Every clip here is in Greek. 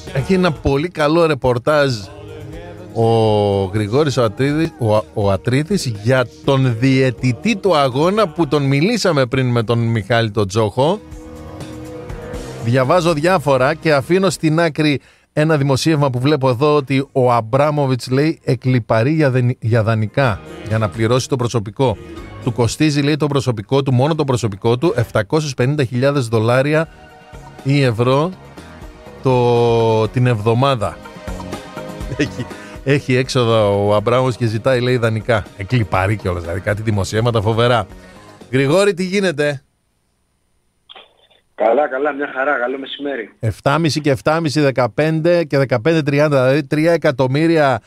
Έχει ένα πολύ καλό ρεπορτάζ ο Γρηγόρης ο Ατρίδης για τον διαιτητή του αγώνα που τον μιλήσαμε πριν με τον Μιχάλη τον Τζόχο. Διαβάζω διάφορα και αφήνω στην άκρη ένα δημοσίευμα που βλέπω εδώ ότι ο Αμπράμοβιτς λέει εκλιπαρεί για δανεικά για να πληρώσει το προσωπικό. Του κοστίζει, λέει, το προσωπικό του, μόνο το προσωπικό του, $750,000 ή ευρώ την εβδομάδα. Έχει έξοδα ο Αμπράμοβιτς και ζητάει, λέει, δανεικά. Εκλιπαρεί κιόλας, δηλαδή κάτι δημοσιεύματα φοβερά. Γρηγόρη, τι γίνεται? Καλά, μια χαρά, καλό μεσημέρι. 7,5 και 7,5, 15 και 15,30, δηλαδή $3 εκατομμύρια,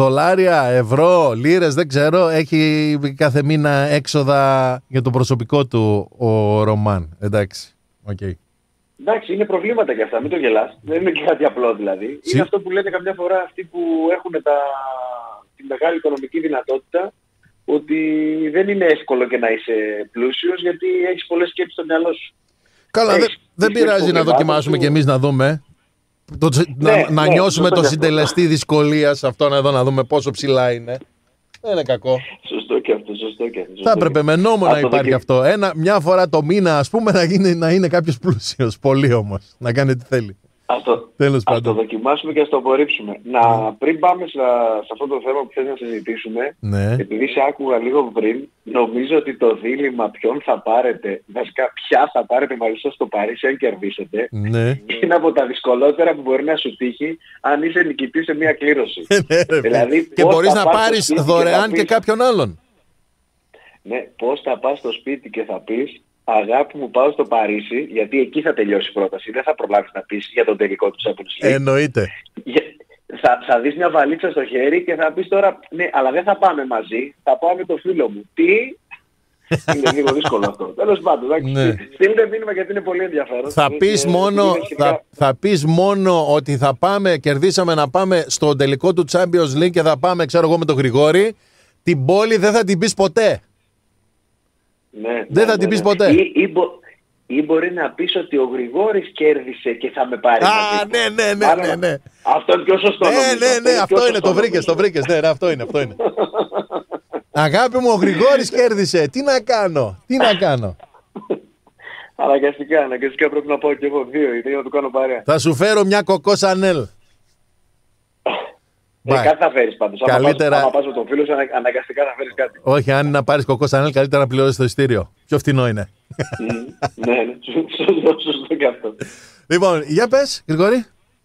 ευρώ, λίρες, δεν ξέρω, έχει κάθε μήνα έξοδα για το προσωπικό του ο Ρωμάν. Εντάξει, okay. Εντάξει, είναι προβλήματα και αυτά, μην το γελάς. Δεν είναι και κάτι απλό δηλαδή. Είναι αυτό που λένε καμιά φορά αυτοί που έχουν τη μεγάλη οικονομική δυνατότητα, ότι δεν είναι εύκολο και να είσαι πλούσιος, γιατί έχεις πολλές σκέψεις στο μυαλό σου. Καλά, δεν πειράζει να δοκιμάσουμε κι εμείς να δούμε. Να νιώσουμε το συντελεστή δυσκολίας αυτόν εδώ, να δούμε πόσο ψηλά είναι. Δεν είναι κακό. Σωστό και αυτό. Θα έπρεπε με νόμο να υπάρχει αυτό. Μια φορά το μήνα, ας πούμε, να είναι κάποιος πλούσιος. Πολύ όμως. Να κάνει τι θέλει. Ας το δοκιμάσουμε και ας το απορρίψουμε. Πριν πάμε σε αυτό το θέμα που θες να συζητήσουμε, επειδή σε άκουγα λίγο πριν, νομίζω ότι το δίλημμα ποιον θα πάρετε, βασικά ποια θα πάρετε μάλιστα στο Παρίσι αν κερδίσετε, είναι από τα δυσκολότερα που μπορεί να σου τύχει αν είσαι νικητής σε μια κλήρωση. Δηλαδή, και μπορείς να πάρεις δωρεάν και κάποιον άλλον. Ναι, πώς θα πας στο σπίτι και θα πεις, αγάπη μου, πάω στο Παρίσι, γιατί εκεί θα τελειώσει η πρόταση. Δεν θα προλάβεις να πεις για τον τελικό του Champions League. Εννοείται. Θα δεις μια βαλίτσα στο χέρι και θα πεις τώρα, ναι, αλλά δεν θα πάμε μαζί, θα πάω με το φίλο μου. Τι? Είναι λίγο δύσκολο αυτό. Τέλος πάντων, στείλτε μήνυμα γιατί είναι πολύ ενδιαφέρον. Θα πεις μόνο ότι θα πάμε, κερδίσαμε να πάμε στο τελικό του Champions League και θα πάμε, ξέρω εγώ, με τον Γρηγόρη. Την πόλη δεν θα την πεις ποτέ. Δεν θα την πεις ποτέ. Ή μπορεί να πεις ότι ο Γρηγόρης κέρδισε και θα με πάρει. Ναι. Αυτό είναι πιο σωστό. Ναι, αυτό είναι, το βρήκες. Ναι, αυτό είναι. Αγάπη μου, ο Γρηγόρης κέρδισε. Τι να κάνω. Αναγκαστικά πρέπει να πάω και εγώ 2 ή να του κάνω παρέα. Θα σου φέρω μια Κοκό Σανέλ. Κάτι θα φέρεις πάντως. Καλύτερα... άμα πας με τον φίλο σου, αναγκαστικά θα φέρεις κάτι. Όχι, αν να πάρεις Κοκό Σανέλ, καλύτερα να πληρώσεις το ειστήριο. Πιο φτηνό είναι. Ναι, σωστό και αυτό. Λοιπόν, για πες, Γρηγόρη.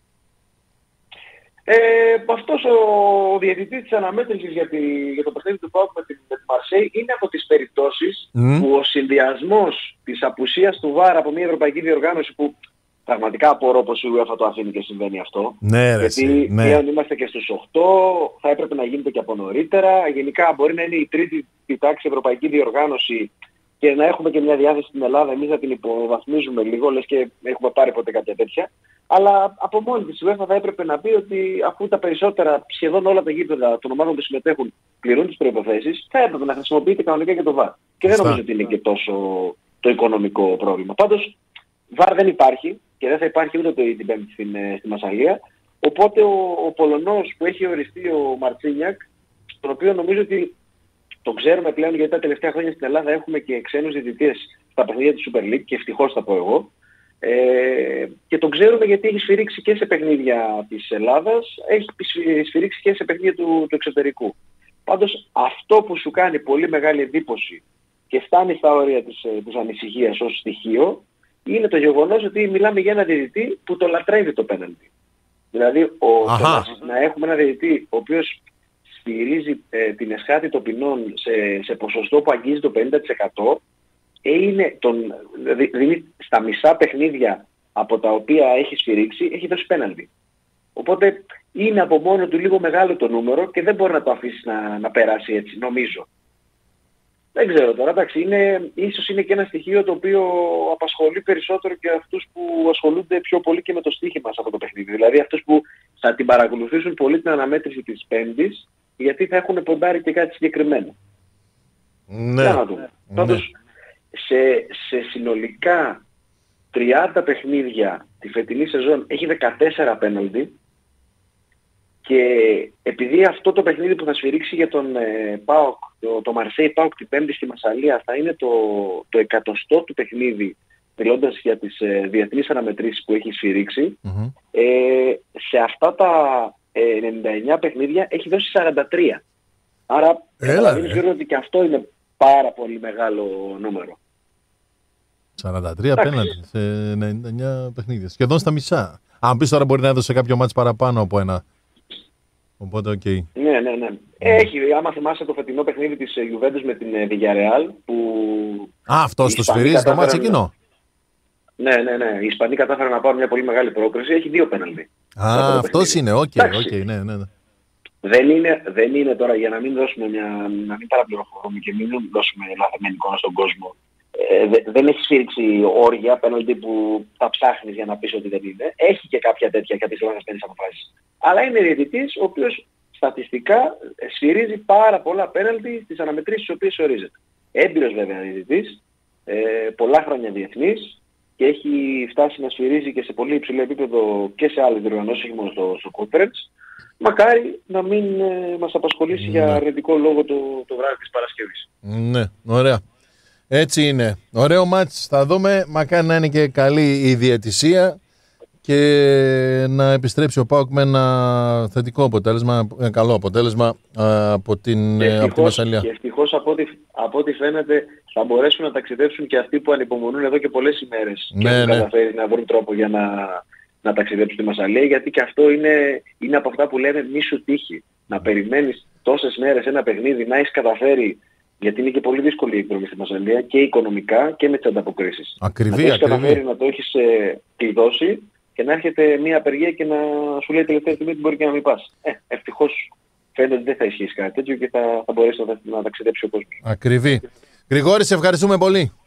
Αυτός ο διαιτητής της αναμέτρησης για το παιχνίδι του ΠΑΟΚ με τη Μαρσέη είναι από τις περιπτώσεις που ο συνδυασμός της απουσίας του ΒΑΡ από μια ευρωπαϊκή διοργάνωση που πραγματικά απορώ πως η UEFA το αφήνει και συμβαίνει αυτό. Ναι, γιατί πλέον είμαστε και στους 8, θα έπρεπε να γίνεται και από νωρίτερα. Γενικά μπορεί να είναι η τρίτη τάξη ευρωπαϊκή διοργάνωση και να έχουμε και μια διάθεση στην Ελλάδα, εμείς να την υποβαθμίζουμε λίγο, λες και έχουμε πάρει ποτέ κάποια τέτοια. Αλλά από μόνη της η UEFA θα έπρεπε να πει ότι αφού τα περισσότερα, σχεδόν όλα τα γήπεδα των ομάδων που συμμετέχουν πληρούν τις προϋποθέσεις, θα έπρεπε να χρησιμοποιείται κανονικά και το VAR. Και δεν νομίζω ότι είναι και τόσο το οικονομικό πρόβλημα. Πάντως, VAR δεν υπάρχει και δεν θα υπάρχει ούτε την Πέμπτη στη Μασσαλία. Οπότε ο Πολωνός που έχει οριστεί ο Μαρτσίνιακ, τον οποίο νομίζω ότι το ξέρουμε πλέον γιατί τα τελευταία χρόνια στην Ελλάδα έχουμε και ξένους διαιτητές στα παιχνίδια του Super League και ευτυχώς θα πω εγώ. Και το ξέρουμε γιατί έχει σφυρίξει και σε παιχνίδια της Ελλάδας, έχει σφυρίξει και σε παιχνίδια του εξωτερικού. Πάντως αυτό που σου κάνει πολύ μεγάλη εντύπωση και φτάνει στα όρια της ανησυχίας ως στοιχείο είναι το γεγονός ότι μιλάμε για ένα διαιτητή που το λατρεύει το πέναλτι. Δηλαδή να έχουμε ένα διαιτητή ο οποίος σφυρίζει την εσχάτη των ποινών σε ποσοστό που αγγίζει το 50%, είναι δηλαδή στα μισά παιχνίδια από τα οποία έχει σφυρίξει έχει δώσει πέναλτι. Οπότε είναι από μόνο του λίγο μεγάλο το νούμερο και δεν μπορεί να το αφήσει να περάσει έτσι, νομίζω. Δεν ξέρω τώρα, εντάξει, ίσως είναι και ένα στοιχείο το οποίο απασχολεί περισσότερο και αυτούς που ασχολούνται πιο πολύ και με το στοίχημα σε αυτό το παιχνίδι. Δηλαδή αυτούς που θα την παρακολουθήσουν πολύ την αναμέτρηση της Πέμπτης, γιατί θα έχουν ποντάρει και κάτι συγκεκριμένο. Ναι. Να δούμε. Πάντως, σε συνολικά 30 παιχνίδια τη φετινή σεζόν έχει 14 πέναλτι. Και επειδή αυτό το παιχνίδι που θα σφυρίξει για τον ΠΑΟΚ, το Μαρσέι ΠΑΟΚ την Πέμπτη στη Μασσαλία, θα είναι το 100ο του παιχνίδι, μιλώντας για τις διεθνείς αναμετρήσεις που έχει σφυρίξει, σε αυτά τα 99 παιχνίδια έχει δώσει 43. Άρα καταλαβαίνεις ότι και αυτό είναι πάρα πολύ μεγάλο νούμερο. 43 πέναλτι σε 99 παιχνίδια. Σχεδόν στα μισά. Αν πεις τώρα μπορεί να έδωσε κάποιο μάτς παραπάνω από ένα. Οπότε, okay. Ναι. Έχει, άμα θυμάσαι το φετινό παιχνίδι της Juventus με την Villarreal που... Αυτό το σφυρίζει το μάτς εκείνο. Ναι. Οι Ισπανοί κατάφεραν να πάρουν μια πολύ μεγάλη πρόκριση. Έχει 2 πέναλτι. Αυτός είναι. Ναι. Δεν είναι τώρα, για να μην παραπληροφορούμε και μην δώσουμε λαθασμένη εικόνα στον κόσμο. Δεν έχει σφίριξει όργια πέναλτι που τα ψάχνεις για να πεις ότι δεν είναι. Έχει και κάποια τέτοια κάποιες λανασμένες αποφάσεις. Αλλά είναι διαιτητής ο οποίος στατιστικά σφυρίζει πάρα πολλά πέναλτι στις αναμετρήσεις στις οποίες ορίζεται. Έμπειρος βέβαια διαιτητής, πολλά χρόνια διεθνής και έχει φτάσει να σφυρίζει και σε πολύ υψηλό επίπεδο και σε άλλες διοργανώσεις, όχι μόνο στο conference. Μακάρι να μην μας απασχολήσει για αρνητικό λόγο το βράδυ της Παρασκευής. Ναι, ωραία. Έτσι είναι. Ωραίο μάτς θα δούμε. Μακάρι να είναι και καλή η διαιτησία και να επιστρέψει ο ΠΑΟΚ με ένα θετικό αποτέλεσμα, ένα καλό αποτέλεσμα από τη Μασσαλία. Και ευτυχώς από ό,τι φαίνεται θα μπορέσουν να ταξιδέψουν και αυτοί που ανυπομονούν εδώ και πολλές ημέρες και έχουν καταφέρει να βρουν τρόπο για να ταξιδέψουν στη Μασσαλία, γιατί και αυτό είναι από αυτά που λένε μη σου τύχει. Να περιμένεις τόσες μέρες ένα παιχνίδι, να έχεις καταφέρει. Γιατί είναι και πολύ δύσκολη η εκδρομή στη Μασσαλία και οικονομικά και με τις ανταποκρίσεις. Ακριβή. Να το έχεις καταφέρει να το έχεις κλειδώσει και να έρχεται μια απεργία και να σου λέει τελευταία στιγμή ότι μπορεί και να μην πας. Ευτυχώς φαίνεται ότι δεν θα ισχύσει κάτι τέτοιο και θα μπορέσει να ταξιδέψει ο κόσμος. Ακριβή. Γρηγόρη, σε ευχαριστούμε πολύ.